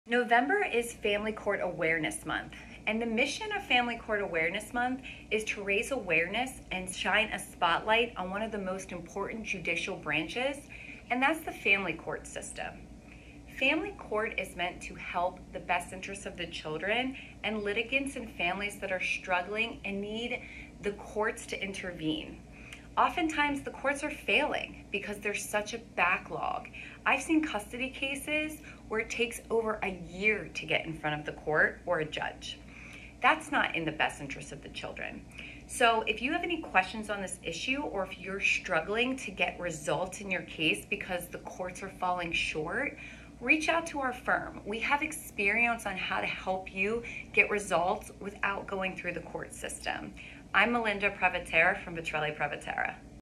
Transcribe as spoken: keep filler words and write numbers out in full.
November is Family Court Awareness Month, and the mission of Family Court Awareness Month is to raise awareness and shine a spotlight on one of the most important judicial branches, and that's the family court system. Family court is meant to help the best interests of the children and litigants and families that are struggling and need the courts to intervene. Oftentimes, the courts are failing because there's such a backlog. I've seen custody cases where it takes over a year to get in front of the court or a judge. That's not in the best interest of the children. So if you have any questions on this issue, or if you're struggling to get results in your case because the courts are falling short, reach out to our firm. We have experience on how to help you get results without going through the court system. I'm Melinda Previtera from Petrelli Previtera.